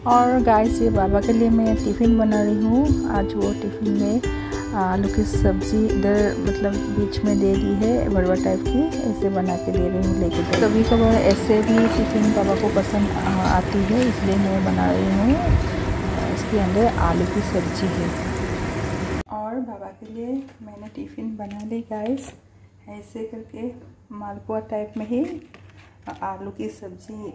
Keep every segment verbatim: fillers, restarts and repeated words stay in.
और गाइस ये बाबा के लिए मैं टिफ़िन बना रही हूँ। आज वो टिफ़िन में आलू की सब्ज़ी इधर मतलब बीच में दे दी है, बड़वा टाइप की, ऐसे बना के दे रही हूँ लेके। कभी कभार ऐसे भी टिफ़िन बाबा को पसंद आती है, इसलिए मैं बना रही हूँ। इसके अंदर आलू की सब्ज़ी है। और बाबा के लिए मैंने टिफ़िन बना ली गाइस, ऐसे करके मालपुआ टाइप में ही आलू की सब्ज़ी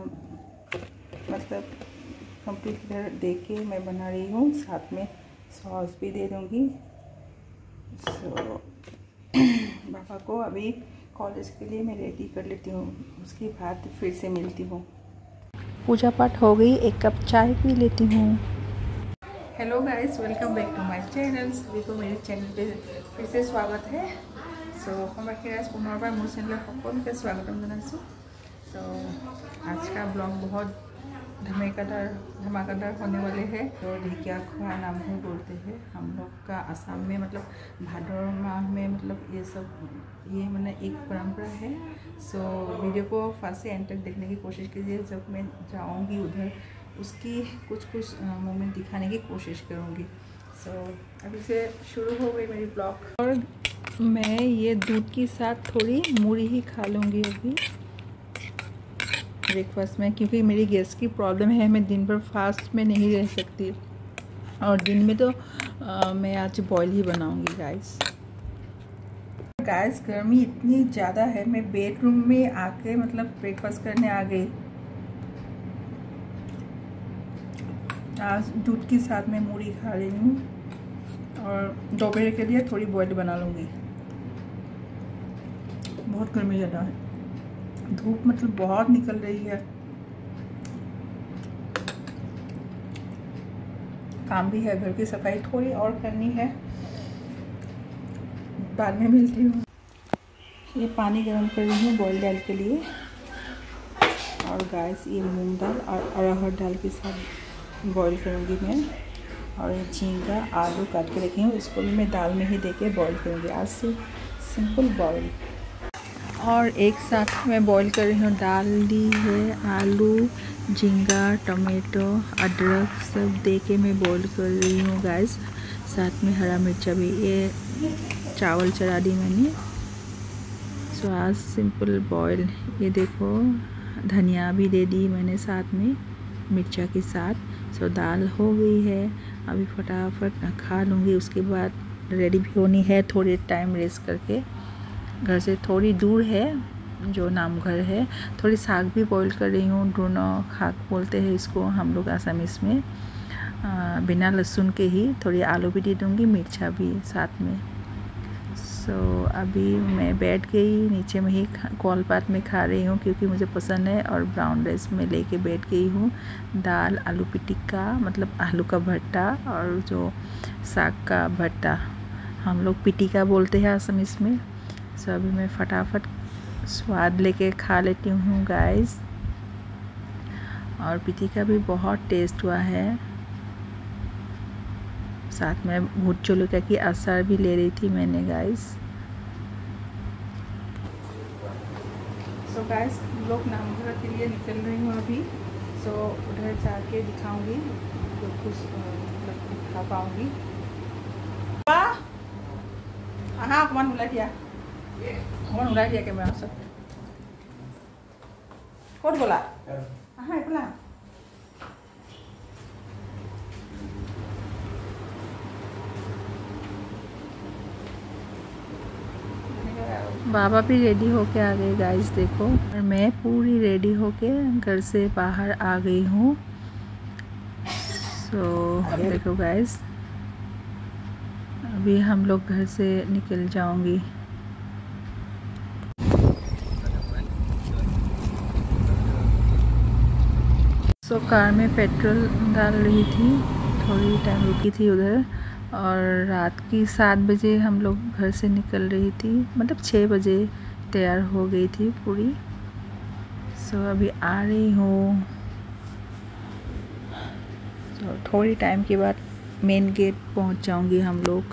मतलब कंप्लीट दे के मैं बना रही हूँ। साथ में सॉस भी दे दूँगी। सो पापा को अभी कॉलेज के लिए मैं रेडी कर लेती हूँ, उसके बाद फिर से मिलती हूँ। पूजा पाठ हो गई, एक कप चाय पी लेती हूँ। Hello guys, welcome back to my channel. सभी को मेरे चैनल पे फिर से स्वागत है। सो हमारे आज पुनर्बार मोर चैनल सकलोके स्वागतम जनाइছোঁ। सो आज का ब्लॉग बहुत धमाकेदार धमाकेदार होने वाले हैं। तो ढेकिया खोआ नाम ही बोलते हैं हम लोग का आसाम में, मतलब भादर माह में, मतलब ये सब ये मैंने एक परंपरा है। सो वीडियो को फर्स्ट से एंड तक देखने की कोशिश कीजिए। जब मैं जाऊंगी उधर उसकी कुछ कुछ मोमेंट दिखाने की कोशिश करूंगी। सो अभी से शुरू हो गई मेरी ब्लॉग। और मैं ये दूध के साथ थोड़ी मूढ़ी ही खा लूँगी अभी ब्रेकफास्ट में, क्योंकि मेरी गैस की प्रॉब्लम है। मैं दिन भर फास्ट में नहीं रह सकती, और दिन में तो आ, मैं आज बॉयल ही बनाऊंगी गाइस। गाइस गर्मी इतनी ज़्यादा है, मैं बेडरूम में आके मतलब ब्रेकफास्ट करने आ गई। आज दूध के साथ में मूढ़ी खा रही हूँ, और दोपहर के लिए थोड़ी बॉयल बना लूँगी। बहुत गर्मी ज़्यादा है, धूप मतलब बहुत निकल रही है। काम भी है, घर की सफाई थोड़ी और करनी है, बाद में मिलती हूँ। ये पानी गर्म कर रही हूँ बॉयल दाल के लिए। और गाइस ये मूंग दाल और अरहर दाल के साथ बॉईल करूँगी मैं। और ये झींगा आलू काट के रखी हूँ, इसको भी मैं दाल में ही देके बॉईल करूँगी। आज से सिंपल बॉईल। और एक साथ मैं बॉईल कर रही हूँ, दाल ली है, आलू, झींगा, टमाटो, अदरक सब दे के मैं बॉईल कर रही हूँ गाइस। साथ में हरा मिर्चा भी, ये चावल चढ़ा दी मैंने। सो आज सिंपल बॉईल। ये देखो धनिया भी दे दी मैंने साथ में मिर्चा के साथ। सो दाल हो गई है, अभी फटाफट खा लूँगी। उसके बाद रेडी भी होनी है, थोड़ी टाइम रेस्ट करके। घर से थोड़ी दूर है जो नाम घर है। थोड़ी साग भी बॉईल कर रही हूँ, दोनों खाक बोलते हैं इसको हम लोग आसामीस में। आ, बिना लहसुन के ही। थोड़ी आलू भी दे दूँगी, मिर्चा भी साथ में। सो so, अभी मैं बैठ गई नीचे में ही कॉलपात में खा रही हूँ, क्योंकि मुझे पसंद है। और ब्राउन राइस में लेके बैठ गई हूँ। दाल, आलू पिटिका मतलब आलू का भट्टा, और जो साग का भट्टा हम लोग पिटिका बोलते हैं आसामीस में। सो अभी मैं फटाफट स्वाद लेके खा लेती हूँ गाइस। और पिटिका भी बहुत टेस्ट हुआ है। साथ में भूत चोलुका की अचार भी ले रही थी मैंने गाइस। सो गाइस लोग नामघर के लिए निकल रही हूँ अभी। सो उधर जाके दिखाऊंगी तो कुछ मतलब दिखा पाऊंगी। हाँ कमान उला दिया कमान उला दिया कैमरा सब कौन बोला? हाँ बोला बाबा भी रेडी होके आ गए गाइस देखो। और मैं पूरी रेडी होके घर से बाहर आ गई हूँ। सो देखो गाइस अभी हम लोग घर से निकल जाऊंगी। सो कार में पेट्रोल डाल रही थी, थोड़ी टाइम रुकी थी उधर। और रात की सात बजे हम लोग घर से निकल रही थी, मतलब छः बजे तैयार हो गई थी पूरी। सो अभी आ रही हूँ। तो थोड़ी टाइम के बाद मेन गेट पहुँच जाऊँगी हम लोग।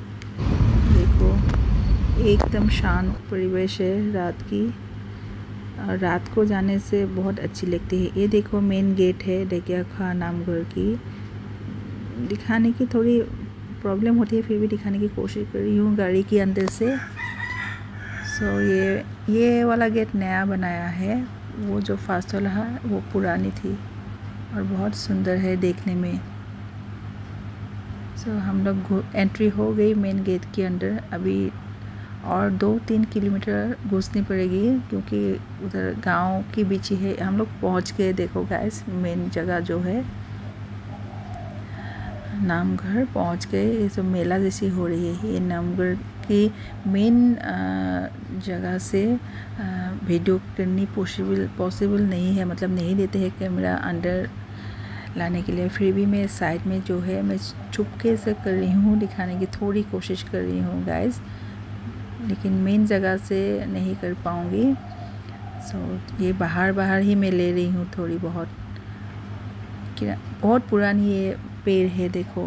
देखो एकदम शांत परिवेश है रात की। और रात को जाने से बहुत अच्छी लगती है। ये देखो मेन गेट है ढेकियाखुआ नामघर की। दिखाने की थोड़ी प्रॉब्लम होती है, फिर भी दिखाने की कोशिश कर रही हूँ गाड़ी के अंदर से। सो so, ये ये वाला गेट नया बनाया है, वो जो फर्स्ट वाला है वो पुरानी थी और बहुत सुंदर है देखने में। सो so, हम लोग एंट्री हो गई मेन गेट के अंदर। अभी और दो तीन किलोमीटर घुसनी पड़ेगी क्योंकि उधर गांव के बीच ही है। हम लोग पहुंच गए। देखो गाइस मेन जगह जो है नामघर पहुंच गए। ये जो मेला जैसी हो रही है, ये नामघर की मेन जगह से वीडियो करनी पॉसिबल पॉसिबल नहीं है, मतलब नहीं देते हैं कैमरा अंदर लाने के लिए। फिर भी मैं साइड में जो है मैं चुपके से कर रही हूँ, दिखाने की थोड़ी कोशिश कर रही हूँ गाइस, लेकिन मेन जगह से नहीं कर पाऊँगी। सो so, ये बाहर बाहर ही मैं ले रही हूँ थोड़ी बहुत। बहुत पुरानी ये पेड़ है। देखो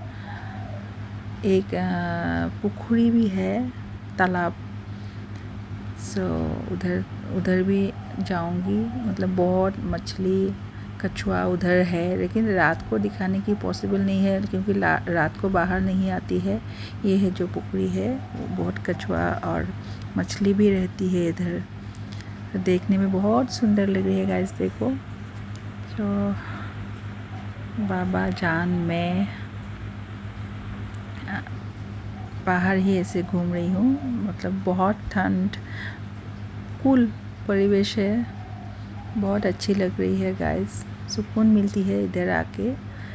एक पुखरी भी है, तालाब। सो so, उधर उधर भी जाऊंगी, मतलब बहुत मछली कछुआ उधर है, लेकिन रात को दिखाने की पॉसिबल नहीं है क्योंकि रात को बाहर नहीं आती है। ये है जो पुखरी है, वो बहुत कछुआ और मछली भी रहती है इधर। तो देखने में बहुत सुंदर लग रही है गाइस। देखो तो बाबा जान मैं बाहर ही ऐसे घूम रही हूँ, मतलब बहुत ठंड कूल परिवेश है, बहुत अच्छी लग रही है गाइस। सुकून मिलती है इधर आके।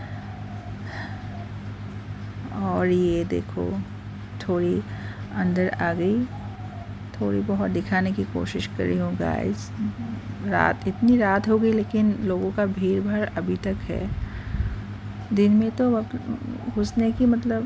और ये देखो थोड़ी अंदर आ गई, थोड़ी बहुत दिखाने की कोशिश कर रही हूँ गाइस। रात इतनी रात हो गई लेकिन लोगों का भीड़ भाड़ अभी तक है। दिन में तो घुसने की मतलब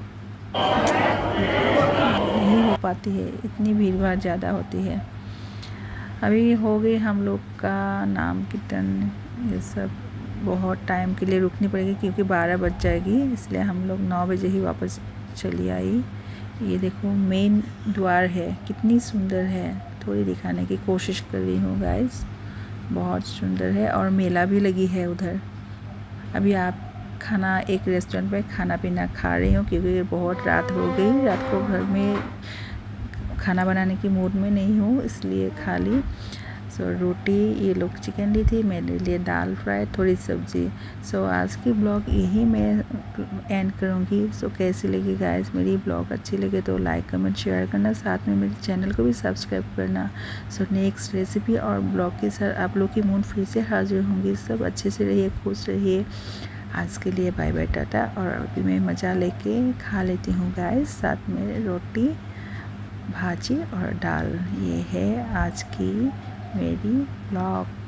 नहीं हो पाती है, इतनी भीड़ भाड़ ज़्यादा होती है। अभी हो गई हम लोग का नाम कीर्तन, ये सब बहुत टाइम के लिए रुकनी पड़ेगी क्योंकि बारह बज जाएगी, इसलिए हम लोग नौ बजे ही वापस चली आई। ये देखो मेन द्वार है, कितनी सुंदर है, थोड़ी दिखाने की कोशिश कर रही हूँ गाइस। बहुत सुंदर है और मेला भी लगी है उधर। अभी आप खाना एक रेस्टोरेंट पे खाना पीना खा रही हूँ क्योंकि बहुत रात हो गई। रात को घर में खाना बनाने की मूड में नहीं हूँ, इसलिए खा ली। सो so, रोटी ये लोग चिकन ली थी, मेरे लिए दाल फ्राई, थोड़ी सब्जी। सो so, आज की ब्लॉग यही मैं एंड करूँगी। सो so, कैसी लगी गाइस मेरी ब्लॉग? अच्छी लगे तो लाइक कमेंट शेयर करना, साथ में मेरे चैनल को भी सब्सक्राइब करना। सो so, नेक्स्ट रेसिपी और ब्लॉग के साथ आप लोग की मूड फिर से हाजिर होंगी। सब अच्छे से रहिए, खुश रहिए। आज के लिए बाय बाय टाटा। और अभी मैं मज़ा लेके खा लेती हूँ गाइस, साथ में रोटी भाजी और दाल। ये है आज की मेरी ब्लॉग।